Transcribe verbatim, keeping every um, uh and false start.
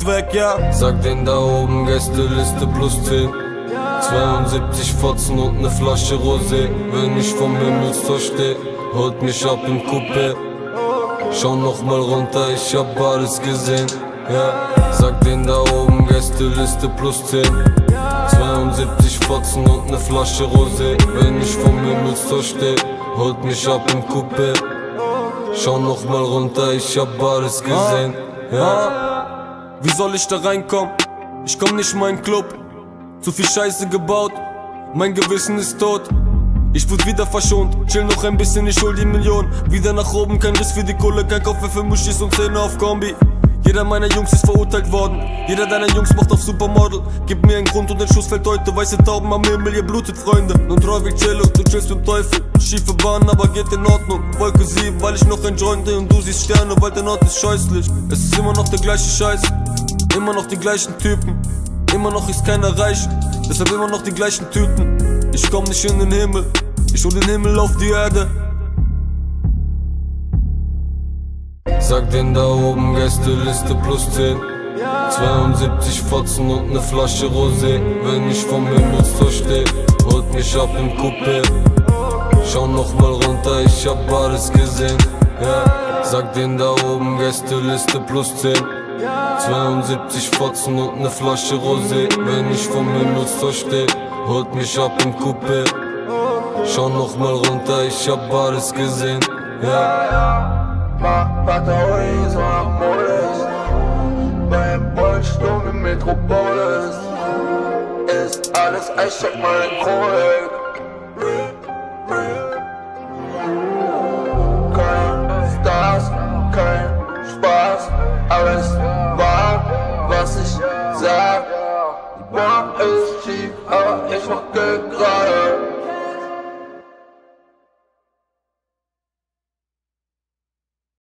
weg, ja. Sag den da oben, Gästeliste plus zehn. zweiundsiebzig Fotzen und ne Flasche Rosé. Wenn ich vom Himmelstor steh, holt mich ab im Coupé. Schau noch mal runter, ich hab alles gesehen, ja. Sag den da oben, Gästeliste plus zehn. zweiundsiebzig Fotzen und ne Flasche Rosé. Wenn ich vom Himmelstor steh, holt mich ab im Coupé. Schau noch mal runter, ich hab alles gesehen, ja. Wie soll ich da reinkommen? Ich komm nicht mal in den Club. Zu viel Scheiße gebaut, mein Gewissen ist tot. Ich wurde wieder verschont, chill noch ein bisschen, ich hol die Million. Wieder nach oben, kein Riss für die Kohle, kein Kopf für Muschis und Zähne auf Kombi. Jeder meiner Jungs ist verurteilt worden, jeder deiner Jungs macht auf Supermodel. Gib mir einen Grund und der Schuss fällt heute. Weiße Tauben am Himmel, ihr blutet, Freunde. Nun Treuweg Cello, du chillst mit dem Teufel. Schiefe Bahn, aber geht in Ordnung. Wolke sieben, weil ich noch ein Jointe und du siehst Sterne, weil der Nord ist scheußlich. Es ist immer noch der gleiche Scheiß, immer noch die gleichen Typen. Immer noch ist keiner reich, deshalb immer noch die gleichen Tüten. Ich komm nicht in den Himmel, ich hol den Himmel auf die Erde. Sag den da oben, Gästeliste plus zehn. zweiundsiebzig Fotzen und ne Flasche Rosé. Wenn ich vom Himmelstor steh, holt mich ab im Coupé. Schau noch mal runter, ich hab alles gesehen, ja. Sag den da oben, Gästeliste plus zehn. zweiundsiebzig Fotzen und ne Flasche Rosé. Wenn ich vom Himmelstor steh, holt mich ab im Coupé. Schau noch mal runter, ich hab alles gesehen, ja. Batterien am Modus, beim Bolsturm im Metropolis ist alles, ich check meine Kohle. Kein Stars, kein Spaß, alles wahr, was ich sag. Die Bahn ist schief, aber ich mach Geld gerade.